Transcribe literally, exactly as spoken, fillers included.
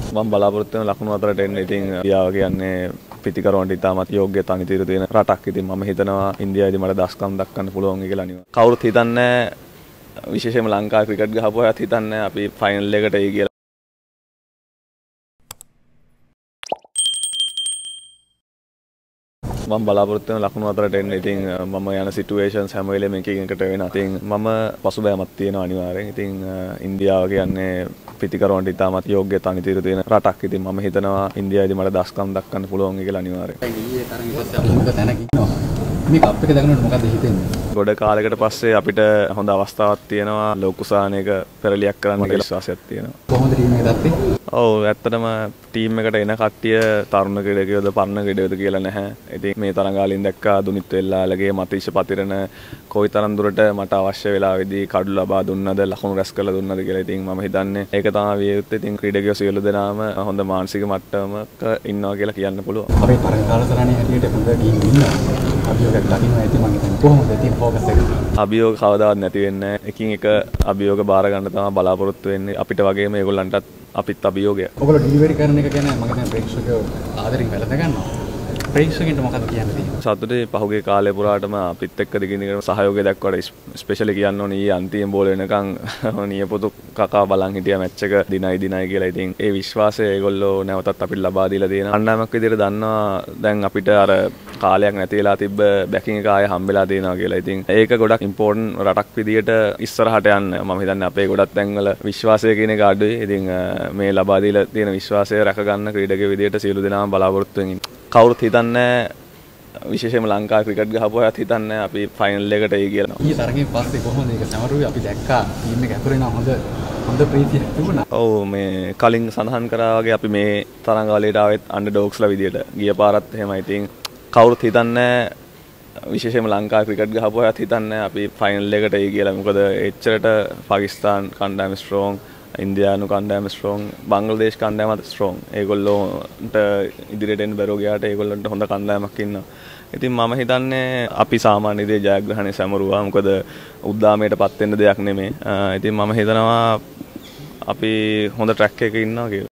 මම බලාපොරොත්තු වෙන ලකුණු අතරට එන්න ඉතින් ඉන්දියාව කියන්නේ පිටිකරවන්ට ඉතාමත් යෝග්‍ය තනිතිර තියෙන රටක්. ඉතින් මම හිතනවා ඉන්දියාවේදී මට දස්කම් දක්වන්න පුළුවන් කියලා අනිවා. කවුරුත් හිතන්නේ විශේෂයෙන්ම ලංකාවේ ක්‍රිකට් ගහපු අයත් හිතන්නේ අපි ෆයිනල් එකට එයි කියලා. මම බලාපොරොත්තු වෙන ලකුණු අතරට එන්න ඉතින් මම යන සිටුේෂන්ස් හැම වෙලේම එකකින් එකට වෙනවා. ඉතින් මම පසුබෑමක් තියෙනවා අනිවාර්යෙන්. ඉතින් ඉන්දියාව කියන්නේ පිටිකරවන්ට ඉතාමත් යෝග්‍ය තනිතිර තියෙන රටක්. ඉතින් මම හිතනවා ඉන්දියාවේදී මට දස්කම් දක්වන්න පුළුවන් කියලා අනිවාර්යෙන්. ඊයේ තරඟ ඉස්සෙල්ලා අමුක තැනක ඉන්නවා. මේ කප් එක දක්නකොට මොකද හිතෙන්නේ? ගොඩ කාලයකට පස්සේ අපිට හොඳ අවස්ථාවක් තියෙනවා ලෝකුසානයක පෙරලියක් කරන්න කියලා විශ්වාසයක් තියෙනවා. කොහොමද ටීම් එක දත්තේ? ඔව් ඇත්තටම ටීම් එකට එන කට්ටිය තරුණ ක්‍රීඩකයෝද පරණ ක්‍රීඩකයෝද කියලා නැහැ. ඉතින් මේ තරඟාලින් දැක්කා දුනිත් වෙල්ලාලගේ මතීෂ පතිරණ කොයිතරම් දුරට මට අවශ්‍ය වෙලාවෙදී කඩු ලබා දුන්නද ලකුණු රැස් කරලා දුන්නද කියලා. ඉතින් මම හිතන්නේ ඒක තමයි විය යුත්තේ. ඉතින් ක්‍රීඩකයෝ සියලු දෙනාම හොඳ මානසික මට්ටමක ඉන්නවා කියලා කියන්න පුළුවන්. අපේ තරඟ කාලසටහනේ හැටියට හොඳ ටීම් ඉන්නවා. අභියෝගයක් දකින්න ඇති මම හිතන්නේ. කොහොමද ටීම් ෆෝකස් එක? අභියෝග කවදාවත් නැති වෙන්නේ නැහැ. එකින් එක අභියෝග බාර ගන්න තමයි බලාපොරොත්තු වෙන්නේ. අපිට වගේම මේගොල්ලන්ටත් අපිත් අභියෝගයක්. ඔයගොල්ලෝ ඩිලිවරි කරන එක ගැන මම හිතන්නේ ප්‍රේක්ෂකයෝ ආදරෙන් වැළඳ ගන්නවා. ප්‍රේක්ෂකයන්ට මොකද කියන්න තියෙන්නේ? සතුටේ පහුගිය කාලය පුරාටම අපිත් එක්ක දිගින් දිගටම සහයෝගය දක්වලා ස්පෙෂලි කියන්න ඕනේ ඊයේ අන්තිම බෝල වෙනකන් නියපොතු කකා බලන් හිටියා මැච් එක දිනයි දිනයි කියලා. ඉතින් ඒ විශ්වාසය ඒගොල්ලෝ නැවතත් අපිට ලබා දීලා තියෙනවා. කණ්ඩායමක් විදිහට දන්නවා දැන් අපිට අර කාලයක් නැති වෙලා තිබ්බ බැකින් එක ආයෙ හම්බෙලා තියෙනවා කියලා. ඉතින් ඒක ගොඩක් ඉම්පෝටන්ට් රටක් විදිහට ඉස්සරහට යන්න මම හිතන්නේ අපේ ගොඩක් තැන්වල විශ්වාසය කියන එක අඩුයි. ඉතින් මේ ලබා දීලා තියෙන විශ්වාසය රැක ගන්න ක්‍රීඩකයෝ විදිහට සියලු දෙනාම බලාපොරොත්තු වෙමින් කවුරුත් හිතන්නේ විශේෂයෙන්ම ලංකාවේ ක්‍රිකට් ගහපු අයත් හිතන්නේ අපි ෆයිනල් එකට එයි කියලා. ඊයේ තරගෙන් පස්සේ කොහොමද ඒක සමරුවේ අපි දැක්කා ටීම් එක ඇතුලේ නම් හොඳ හොඳ ප්‍රීතියක් තිබුණා. ඔව් මේ කලින් සඳහන් කරා වගේ අපි මේ තරඟවලට ආවෙත් අන්ඩර්ඩොග්ස්ලා විදියට ගිය පාරත් එහෙමයි. ඉතින් කවුරුත් හිතන්නේ විශේෂයෙන්ම ලංකාවේ ක්‍රිකට් ගහපු අයත් හිතන්නේ අපි ෆයිනල් එකට එයි කියලා. මොකද එච්චරට පාකිස්තාන් කණ්ඩායම ස්ට්‍රෝං, ඉන්දියානු කණ්ඩායම ස්ට්‍රෝං, බංග්ලාදේශ කණ්ඩායමත් ස්ට්‍රෝං. ඒගොල්ලොන්ට ඉදිරියට එන්න බැරුව ගියාට ඒගොල්ලන්ට හොඳ කණ්ඩායමක් ඉන්නවා. ඉතින් මම හිතන්නේ අපි සාමාන්‍ය දේ ජයග්‍රහණය සැමරුවා. මොකද උද්දාමයටපත් වෙන්න දෙයක් නෙමෙයි. ඉතින් මම හිතනවා අපි හොඳ ට්‍රැක් එකක ඉන්නවා කියලා.